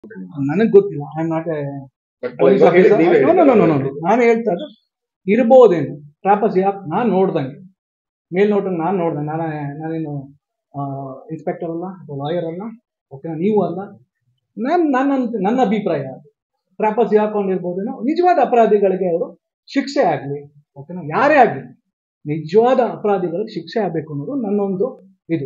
ನನಗೆ ಗೊತ್ತಿಲ್ಲ. I am not a police officer. ನಾನು ಹೇಳ್ತಾ ಇದ್ದು ಇರ್ಬೋದೇನು ಟ್ರಾಪಸ್ ಯಾಕೆ ನಾನು ನೋಡ್ದಂಗೆ ಮೇಲ್ನೋಟಂಗೆ ನಾನು ನೋಡ್ದಂಗೆ ನಾನೇನು ಇನ್ಸ್ಪೆಕ್ಟರ್ ಅಲ್ಲ ಅಥವಾ ಲಾಯರ್ ಅಲ್ಲ, ಓಕೆನಾ, ನೀವು ಅಲ್ಲ. ನನ್ನ ಅಭಿಪ್ರಾಯ ಟ್ರಾಪಸ್ ಹಾಕೊಂಡಿರ್ಬೋದೇನೋ. ನಿಜವಾದ ಅಪರಾಧಿಗಳಿಗೆ ಅವರು ಶಿಕ್ಷೆ ಆಗಲಿ, ಓಕೆನಾ, ಯಾರೇ ಆಗಲಿ ನಿಜವಾದ ಅಪರಾಧಿಗಳಿಗೆ ಶಿಕ್ಷೆ ಆಗಬೇಕು ಅನ್ನೋದು ನನ್ನೊಂದು ಇದು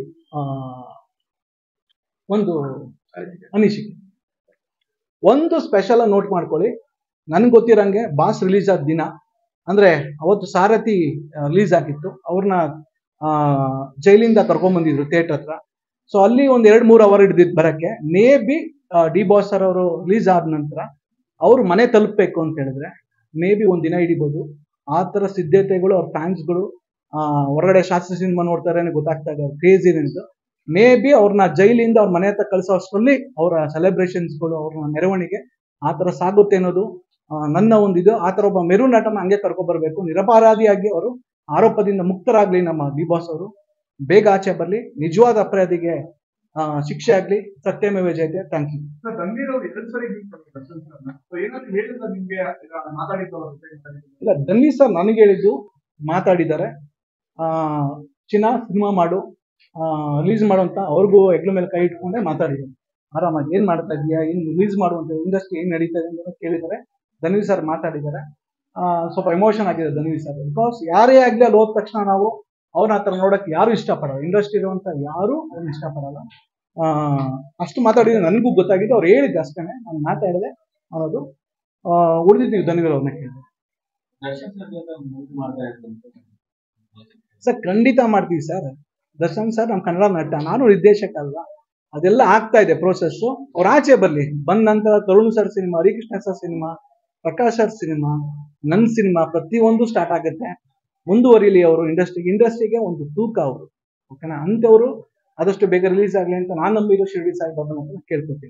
ಒಂದು ಅನಿಸಿಕೆ. ಒಂದು ಸ್ಪೆಷಲ್ ನೋಟ್ ಮಾಡ್ಕೊಳ್ಳಿ, ನನ್ಗೆ ಗೊತ್ತಿರಂಗೆ ಬಾಸ್ ರಿಲೀಸ್ ಆದ ದಿನ ಅಂದ್ರೆ ಅವತ್ತು ಸಾರಥಿ ರಿಲೀಸ್ ಆಗಿತ್ತು. ಅವ್ರನ್ನ ಜೈಲಿಂದ ಕರ್ಕೊಂಡ್ಬಂದಿದ್ರು ಥಿಯೇಟರ್ ಹತ್ರ. ಸೊ ಅಲ್ಲಿ ಒಂದ್ 2-3 ಅವರ್ ಹಿಡಿದಿದ್ದು ಬರಕ್ಕೆ. Maybe D boss sir ಅವರು ರಿಲೀಸ್ ಆದ ನಂತರ ಅವ್ರು ಮನೆ ತಲುಪಬೇಕು ಅಂತ ಹೇಳಿದ್ರೆ ಮೇ ಬಿ ಒಂದ್ ದಿನ ಹಿಡಿಬೋದು. ಆ ತರ ಸಿದ್ಧತೆಗಳು ಅವ್ರ ಫ್ಯಾನ್ಸ್ಗಳು ಹೊರಗಡೆ ಶಾಸ್ತ್ರ ಸಿನಿಮಾ ನೋಡ್ತಾರೆ ಗೊತ್ತಾಗ್ತಾ ಇದೆ ಅವ್ರ ಕ್ರೇಜ್ ಏನಿದೆ. ಮೇ ಬಿ ಅವ್ರನ್ನ ಜೈಲಿಂದ ಅವ್ರ ಮನೆ ಹತ್ರ ಕಳಿಸೋ ಅಷ್ಟರಲ್ಲಿ ಅವರ ಸೆಲೆಬ್ರೇಷನ್ಸ್ಗಳು, ಅವ್ರ ಮೆರವಣಿಗೆ ಆ ತರ ಸಾಗುತ್ತೆ ಅನ್ನೋದು ನನ್ನ ಒಂದಿದು. ಆ ತರ ಒಬ್ಬ ಮೆರು ನಟನ ಹಂಗೆ ಕರ್ಕೊಬರ್ಬೇಕು. ನಿರಪರಾಧಿಯಾಗಿ ಅವರು ಆರೋಪದಿಂದ ಮುಕ್ತರಾಗ್ಲಿ ನಮ್ಮ ಡಿ ಬಾಸ್ ಅವರು, ಬೇಗ ಆಚೆ ಬರ್ಲಿ, ನಿಜವಾದ ಅಪರಾಧಿಗೆ ಶಿಕ್ಷೆ ಆಗ್ಲಿ. ಸತ್ಯಮೇವ ಜಯತೆ. Thank you. ಇಲ್ಲ, ಧನ್ವಿ ಸರ್ ನನಗೆ ಹೇಳಿದ್ದು ಮಾತಾಡಿದ್ದಾರೆ. ಚಿನ್ನ ಸಿನಿಮಾ ಮಾಡು, ರಿಲೀಸ್ ಮಾಡು ಅಂತ ಅವ್ರಿಗೂ ಹೆಗ್ಲ ಮೇಲೆ ಕೈ ಇಟ್ಕೊಂಡೆ ಮಾತಾಡಿದ್ದಾರೆ. ಆರಾಮಾಗಿ ಏನ್ ಮಾಡ್ತಾ ಇದೀಯಾ, ಏನ್ ರಿಲೀಸ್ ಮಾಡುವಂತ ಇಂಡಸ್ಟ್ರಿ ಏನ್ ನಡೀತಾ ಇದೆ ಅಂತ ಕೇಳಿದ್ದಾರೆ. ಧನ್ವಿ ಸರ್ ಮಾತಾಡಿದ್ದಾರೆ. ಸ್ವಲ್ಪ ಎಮೋಷನ್ ಆಗಿದೆ ಧನ್ವಿ ಸರ್. ಬಿಕಾಸ್ ಯಾರೇ ಆಗ್ಲಿ ಅಲ್ಲಿ ಹೋದ ತಕ್ಷಣ ನಾವು ಅವ್ರನ್ನ ಹತ್ರ ನೋಡಕ್ ಯಾರು ಇಷ್ಟಪಡಲ್ಲ, ಇಂಡಸ್ಟ್ರಿ ಇರುವಂತ ಯಾರು ಅವ್ರನ್ನ ಇಷ್ಟಪಡಲ್ಲ. ಅಷ್ಟು ಮಾತಾಡಿದ್ರೆ ನನಗೂ ಗೊತ್ತಾಗಿದೆ. ಅವ್ರು ಹೇಳಿದ್ದು ಅಷ್ಟೇನೆ, ನಾನು ಮಾತಾಡಿದೆ ಅನ್ನೋದು. ಉಳಿದಿದ್ದು ನೀವು ಧನ್ವಿ ಅವ್ರನ್ನ ಕೇಳಿದೆ. ಸರ್ ಖಂಡಿತ ಮಾಡ್ತೀವಿ ಸರ್. ದರ್ಶನ್ ಸರ್ ನಮ್ಮ ಕನ್ನಡ ನಟ, ನಾನು ನಿರ್ದೇಶಕ ಅಲ್ವಾ. ಅದೆಲ್ಲ ಆಗ್ತಾ ಇದೆ ಪ್ರೋಸೆಸ್. ಅವ್ರ ಆಚೆ ಬರ್ಲಿ. ಬಂದ ನಂತರ Tarun sir cinema, Harikrishna sir cinema, Prakash sir cinema, ನನ್ನ ಸಿನಿಮಾ ಪ್ರತಿಯೊಂದು ಸ್ಟಾರ್ಟ್ ಆಗುತ್ತೆ. ಮುಂದುವರಿಲಿ ಅವರು. ಇಂಡಸ್ಟ್ರಿಗೆ ಒಂದು ತೂಕ ಅವರು, ಓಕೆನಾ. ಅಂತವರು ಆದಷ್ಟು ಬೇಗ ರಿಲೀಸ್ ಆಗಲಿ ಅಂತ ನಾನು ನಂಬಿರೋ ಶಿರ್ಡಿ ಸಾಯಿ ಬಾಬಾ ಅಂತ ಕೇಳ್ಕೊತೀನಿ.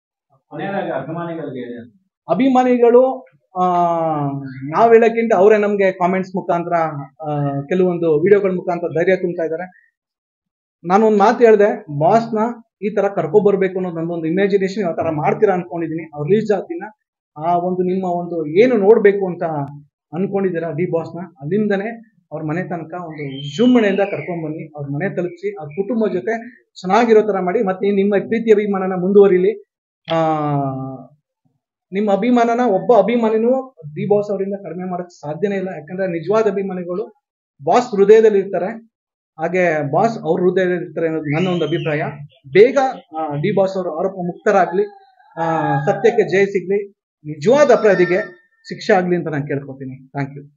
ಅಭಿಮಾನಿಗಳು ನಾವ್ ಹೇಳಕ್ಕಿಂತ ಅವರೇ ನಮ್ಗೆ ಕಾಮೆಂಟ್ಸ್ ಮುಖಾಂತರ ಕೆಲವೊಂದು ವಿಡಿಯೋಗಳ ಮುಖಾಂತರ ಧೈರ್ಯ ತುಂಬ್ತಾ ಇದ್ದಾರೆ. ನಾನೊಂದು ಮಾತು ಹೇಳಿದೆ, ಬಾಸ್ನ ಈ ತರ ಕರ್ಕೊಬರ್ಬೇಕು ಅನ್ನೋದು ನನ್ನೊಂದು ಇಮ್ಯಾಜಿನೇಷನ್. ಯಾವ ತರ ಮಾಡ್ತೀರಾ ಅನ್ಕೊಂಡಿದೀನಿ. ಅವ್ರು ರಿಲೀಸ್ ಆಗ್ತೀನ ಆ ಒಂದು ನಿಮ್ಮ ಒಂದು ಏನು ನೋಡ್ಬೇಕು ಅಂತ ಅನ್ಕೊಂಡಿದ್ದೀರಾ ಡಿ ಬಾಸ್ನ, ಅಲ್ಲಿಂದನೇ ಅವ್ರ ಮನೆ ತನಕ ಒಂದು ವಿಜೃಂಭಣೆಯಿಂದ ಕರ್ಕೊಂಡ್ ಬನ್ನಿ. ಅವ್ರ ಮನೆ ತಲುಪಿಸಿ ಅವ್ರ ಕುಟುಂಬದ ಜೊತೆ ಚೆನ್ನಾಗಿರೋ ತರ ಮಾಡಿ. ಮತ್ತೆ ನಿಮ್ಮ ಪ್ರೀತಿ ಅಭಿಮಾನನ ಮುಂದುವರಿಲಿ. ನಿಮ್ಮ ಅಭಿಮಾನನ ಒಬ್ಬ ಅಭಿಮಾನಿನೂ ಡಿ ಬಾಸ್ ಅವರಿಂದ ಕಡಿಮೆ ಮಾಡಕ್ ಸಾಧ್ಯನೇ ಇಲ್ಲ. ಯಾಕಂದ್ರೆ ನಿಜವಾದ ಅಭಿಮಾನಿಗಳು ಬಾಸ್ ಹೃದಯದಲ್ಲಿ ಇರ್ತಾರೆ, ಹಾಗೆ ಬಾಸ್ ಅವ್ರ ಹೃದಯದಲ್ಲಿ ಇರ್ತಾರೆ ಅನ್ನೋದು ನನ್ನ ಒಂದು ಅಭಿಪ್ರಾಯ. ಬೇಗ ಡಿ ಬಾಸ್ ಅವರು ಆರೋಪ ಮುಕ್ತರಾಗ್ಲಿ, ಸತ್ಯಕ್ಕೆ ಜಯ ಸಿಗ್ಲಿ, ನಿಜವಾದ ಅಪರಾಧಿಗೆ ಶಿಕ್ಷೆ ಆಗ್ಲಿ ಅಂತ ನಾನು ಕೇಳ್ಕೊತೀನಿ. Thank you.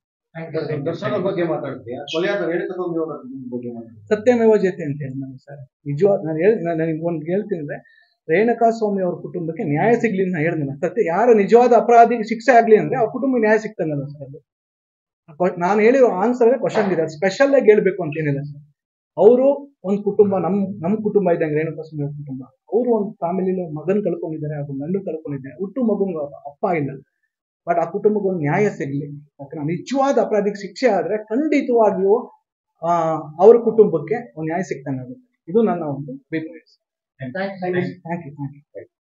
ಸತ್ಯಮೇವ ಜಯತೆ ಅಂತ ಹೇಳಿ ನಾನು ಸರ್ ನಿಜವಾದ ನನಗೆ ಒಂದು ಹೇಳ್ತೀನಿ ಅಂದ್ರೆ, ರೇಣುಕಾ ಸ್ವಾಮಿ ಅವ್ರ ಕುಟುಂಬಕ್ಕೆ ನ್ಯಾಯ ಸಿಗ್ಲಿ ಅಂತ ಹೇಳಿದ್ನಲ್ಲ. ಸತ್ಯ ಯಾರು ನಿಜವಾದ ಅಪರಾಧಿಗೆ ಶಿಕ್ಷೆ ಆಗ್ಲಿ ಅಂದ್ರೆ ಅವ್ರ ಕುಟುಂಬ ನ್ಯಾಯ ಸಿಗ್ತಾನಲ್ಲ ಸರ್. ಅದು ನಾನು ಹೇಳಿರೋ ಆನ್ಸರ್ ಕ್ವಶನ್ ಇದೆ, ಸ್ಪೆಷಲ್ ಆಗಿ ಹೇಳ್ಬೇಕು ಅಂತ ಏನಿಲ್ಲ ಸರ್. ಅವರು ಒಂದು ಕುಟುಂಬ, ನಮ್ ಕುಟುಂಬ ಇದ್ದಂಗೆ ರೇಣುಕಾ ಸ್ವಾಮಿ ಅವ್ರ ಕುಟುಂಬ. ಅವರು ಒಂದು ಫ್ಯಾಮಿಲಿಲಿ ಮಗನ್ ಕಳ್ಕೊಂಡಿದ್ದಾರೆ, ಅದು ಗಂಡು ಕಳ್ಕೊಂಡಿದ್ದಾರೆ, ಹುಟ್ಟು ಮಗು ಅಪ್ಪ ಇಲ್ಲ. ಬಟ್ ಆ ಕುಟುಂಬಕ್ಕೆ ಒಂದು ನ್ಯಾಯ ಸಿಗ್ಲಿ. ನಿಜವಾದ ಅಪರಾಧಿಗೆ ಶಿಕ್ಷೆ ಆದ್ರೆ ಖಂಡಿತವಾಗಿಯೂ ಅವ್ರ ಕುಟುಂಬಕ್ಕೆ ಒಂದು ನ್ಯಾಯ ಸಿಗ್ತಾನೆ ಆಗುತ್ತೆ. ಇದು ನನ್ನ ಒಂದು ಅಭಿಪ್ರಾಯ. Thank you.